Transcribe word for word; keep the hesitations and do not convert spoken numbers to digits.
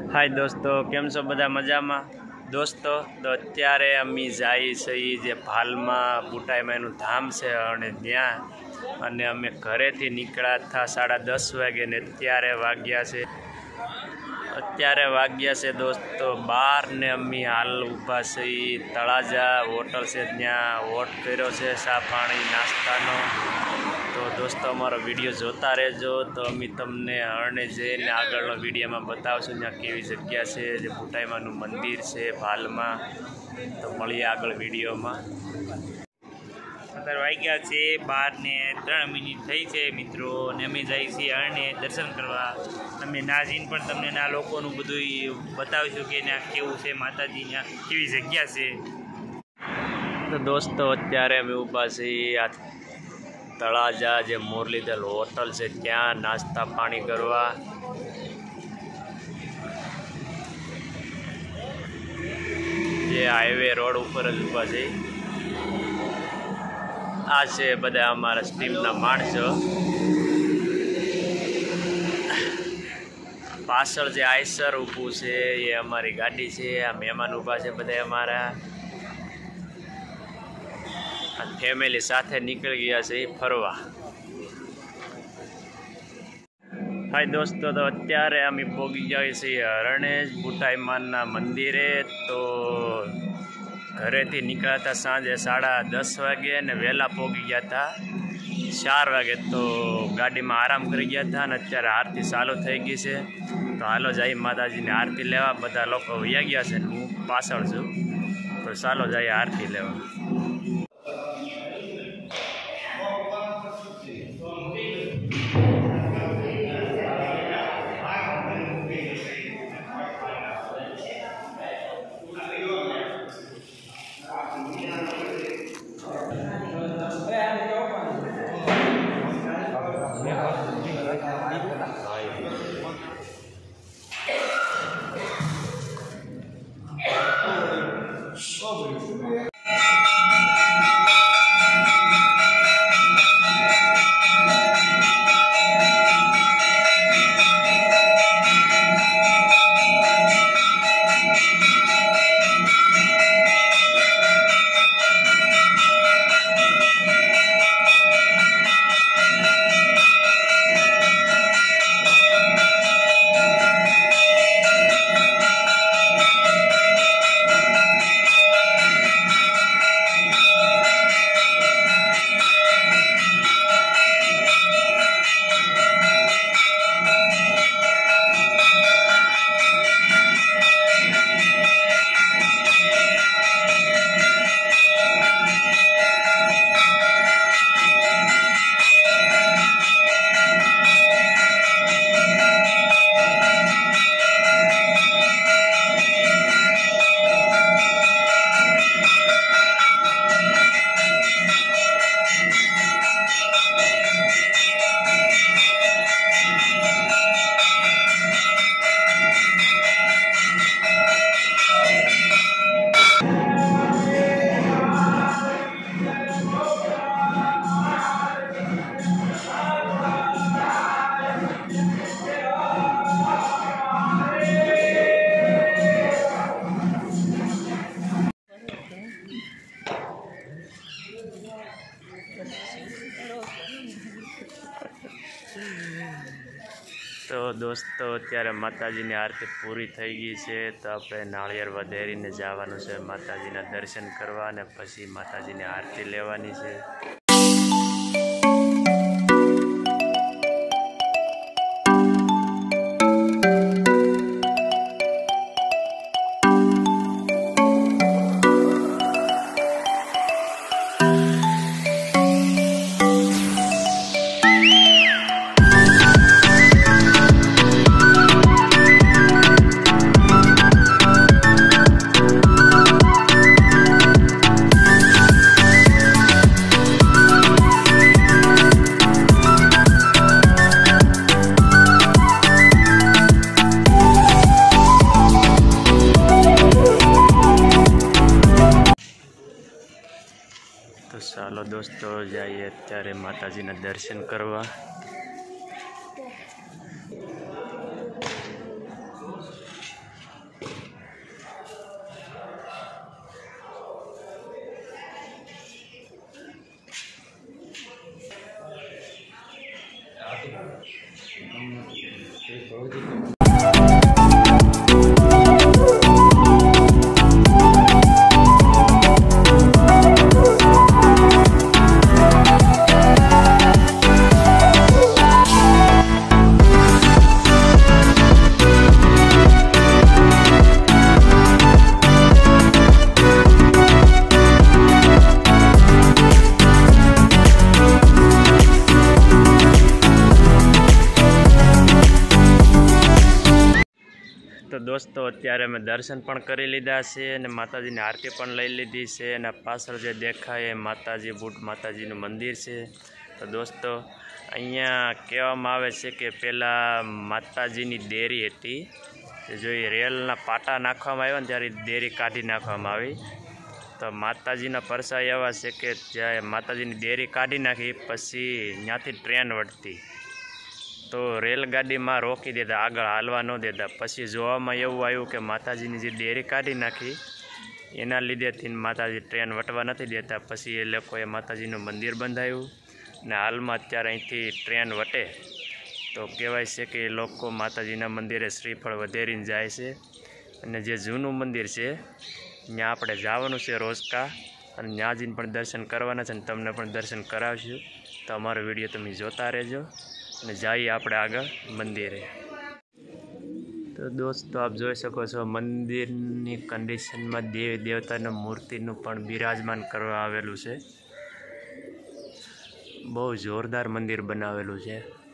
हाय दोस्तों, केम छो बधा मजामां? दोस्तों तो अत्यारे अमी जाई छीए जे भालमां बूटाईमानुं धाम छे अने त्यां अने अमे घरेथी निकळ्या था साढ़ा दस वागे ने अत्यारे वाग्या छे अत्यारे वाग्या छे दोस्तों बार ने अमी हाल ऊभा छीए। तळाजा होटल छे त्यां वोट कर्यो छे चा पाणी नाસ્તાनो। तो दोस्तों अमारो विडियो जोता रहेजो तो अमी तमने अरणे जईने आगळनो विडियो में बतावशुं त्यां केवी जग्या छे जे बूटाईमानुं मंदिर छे भालमां। तो मळीए आगळ विडियो में। अत्यारे वाग्या छे बार ने त्रण मिनिट थई छे मित्रों ने अमे जाई छीए अरणे दर्शन करवा। अमे ना जईने पण तमने ना लोकोनुं बधुं बतावशुं के ना केवुं छे माताजी ना केवी जग्या छे। तो दोस्तों अत्यारे अमे ऊभा छीए तळाजा जे मुरलीधर होटल से त्या नास्ता पाणी करवा। जे हाईवे रोड पर ज ऊभा छे आ छे बधा अमारा टीमना माणसो। पाछळ जे आयसर ऊभुं छे ए अमारी गाड़ी छे। आ मेहमान ऊभा छे बधा अमारा फैमिली साथे निकली गया से फरवा। हाय दोस्तों तो अत्यारे अमी पोगी गया छे अरणेज बूटाईमाना मंदिरे। तो घरेथी निकळ्या था सांजे साढ़ा दस वागे ने वेला पोगी गया था चार वागे। तो गाड़ी में आराम करी गया था ने अत्यारे आरती चालू थई गई छे। तो हालो जाई माताजी ने आरती लेवा। बधा लोको वया गया छे हूँ पाछळ छुं तो चालो जाई आरती लेवा। तो दोस्तों अत्यारे माताजीनी आरती पूरी थई गई है। तो आपणे नाळिયેર વધેરીને જવાનું છે माताजीना दर्शन करवा ने पछी माताजीनी आरती लेवानी छे। तो चलो दोस्तों जाइए अत्यारे माताजीना दर्शन करवा। તો દોસ્તો અત્યારે અમે દર્શન પણ કરી લીધા છે અને માતાજીની આરતી પણ લઈ લીધી છે અને પાછળ જે દેખાય એ માતાજી બુટ માતાજીનું મંદિર છે। તો દોસ્તો અહીંયા કહેવામાં આવે છે કે પહેલાં માતાજીની દેરી હતી, જો એ રેલના પાટા નાખવામાં આવ્યા ને ત્યારે દેરી કાઢી નાખવામાં આવી। તો માતાજીના પરસા એવા છે કે જ્યારે માતાજીની દેરી કાઢી નાખી પછી ત્યાંથી ટ્રેન વળતી તો રેલગાડીમાં રોકી દેતા, આગળ હાલવા ન દેતા। પછી જોવામાં એવું આવ્યું કે માતાજીની જે દેરી કાઢી નાખી એના લીધેથી માતાજી ટ્રેન વટવા નથી દેતા। પછી એ લોકોએ માતાજીનું મંદિર બંધાવ્યું ને હાલમાં અત્યારે અહીંથી ટ્રેન વટે તો કહેવાય છે કે એ લોકો માતાજીના મંદિરે શ્રીફળ વધેરીને જાય છે। અને જે જૂનું મંદિર છે ત્યાં આપણે જવાનું છે રોજકા અને ત્યાં જઈને પણ દર્શન કરવાના છે અને તમને પણ દર્શન કરાવશું। તો અમારો વિડીયો તમે જોતા રહેજો અને જઈએ આપણે આગળ મંદિરે। તો દોસ્તો આપ જોઈ શકો છો મંદિરની કન્ડિશનમાં દેવી દેવતાના મૂર્તિનું પણ બિરાજમાન કરવા આવેલું છે। બહુ જોરદાર મંદિર બનાવેલું છે।